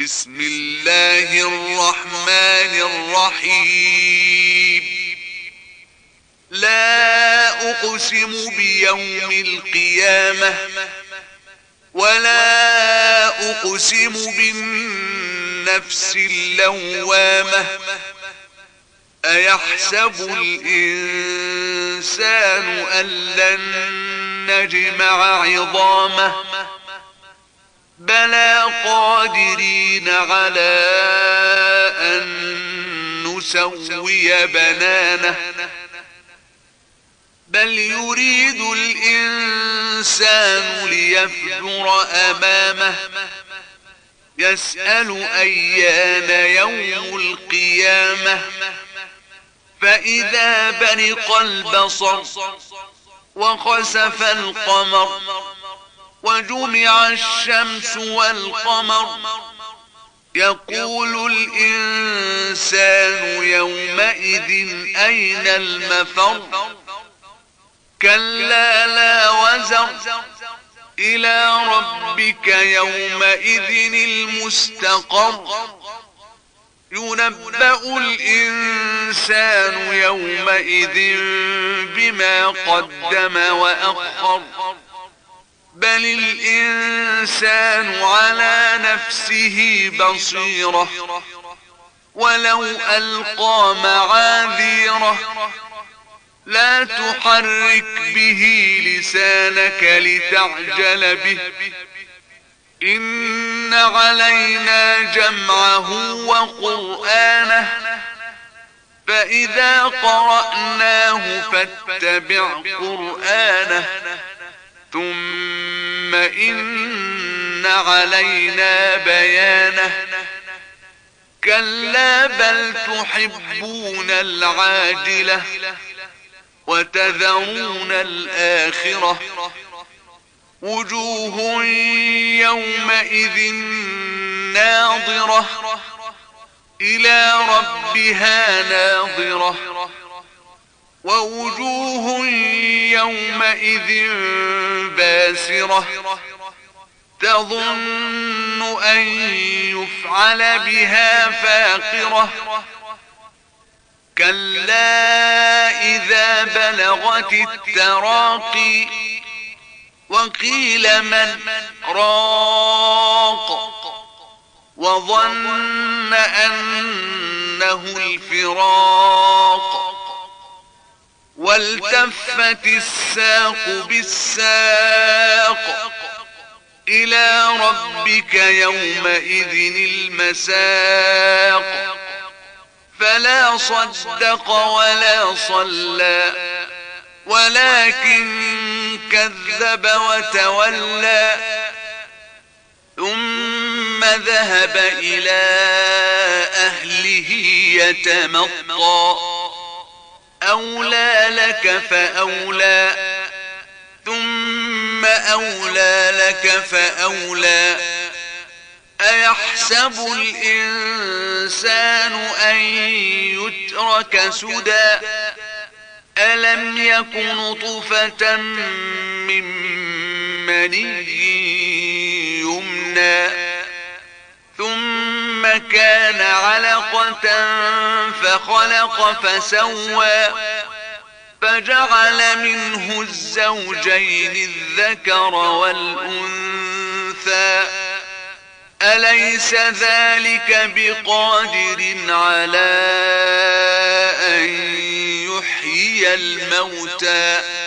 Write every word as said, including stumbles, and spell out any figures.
بسم الله الرحمن الرحيم. لا أقسم بيوم القيامة ولا أقسم بالنفس اللوامة أيحسب الإنسان أن لن نجمع عظامه بلى قادرين على أن نسوي بنانه بل يريد الإنسان ليفجر أمامه يسأل أيان يوم القيامة فإذا برق البصر وخسف القمر وجمع الشمس والقمر يقول الإنسان يومئذ أين المفر كلا لا وزر إلى ربك يومئذ المستقر ينبأ الإنسان يومئذ بما قدم وأخر بل الإنسان على نفسه بصيرة ولو ألقى معاذيره لا تحرك به لسانك لتعجل به إن علينا جمعه وقرآنه فإذا قرأناه فاتبع قرآنه ثم إن علينا بيانه كلا بل تحبون العاجلة وتذرون الآخرة وجوه يومئذ ناظرة إلى ربها ناظرة ووجوه يومئذ باسرة تظن أن يفعل بها فاقرة كلا إذا بلغت التراقي وقيل من راق وظن أنه الفراق والتفت الساق بالساق إلى ربك يومئذ المساق فلا صدق ولا صلى ولكن كذب وتولى ثم ذهب إلى أهله يتمطى أولى لك فأولى ثم أولى لك فأولى أيحسب الإنسان أن يترك سدى ألم يك نطفة من مني يمنى ثم كان علقة فخلق فسوى فجعل منه الزوجين الذكر والأنثى أليس ذلك بقادر على أن يحيي الموتى